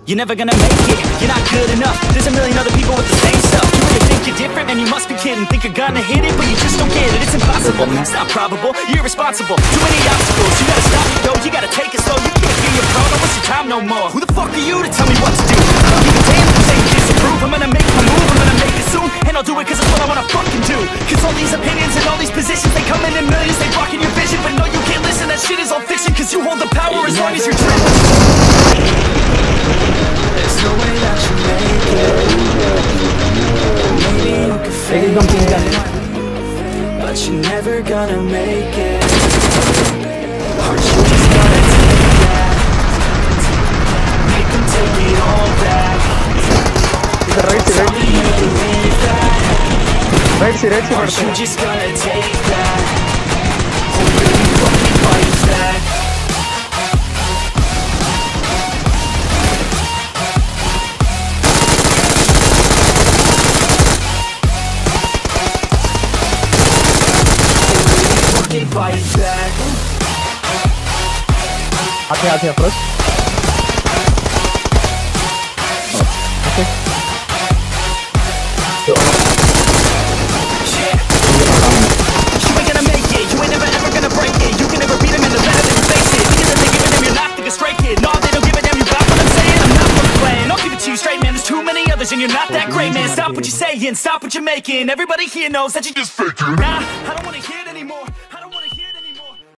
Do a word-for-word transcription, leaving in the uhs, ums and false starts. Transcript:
You're never gonna make it, you're not good enough. There's a million other people with the same stuff. You really think you're different? Man, you must be kidding. Think you're gonna hit it, but you just don't get it. It's impossible, it's not probable, you're irresponsible. Too many obstacles, you gotta stop it though. You gotta take it slow, you can't be your pro. Don't waste your time no more. Who the fuck are you to tell me what to do? I don't give a damn if you say you disapprove. I'm gonna make my move, I'm gonna make it soon. And I'll do it cause it's what I wanna fucking do. Cause all these opinions and all these positions, they come in in millions, they blocking your vision. But no, you can't listen, that shit is all fiction. Cause you hold the power as long as you're dreaming. There's no way that you make it. Maybe you could fake it, but you're never gonna make it. Aren't you just gonna take that? Make them take it all back. Tell me you believe that. Right side, right side. Aren't you just gonna take that? Or will you fucking fight back? Fight back. आते आते approach. Okay. Yeah. You ain't gonna make it. You ain't never ever gonna break it. You can never beat them in the better than you face it. Because if they give a damn, you're not thinking straight, kid. No, they don't give a damn. You got what I'm saying? I'm not fucking playing. I'll give it to you straight, man. There's too many others, and you're not that great, man. Stop what you're saying. Stop what you're making. Everybody here knows that you just faking. Nah, I don't wanna hear that.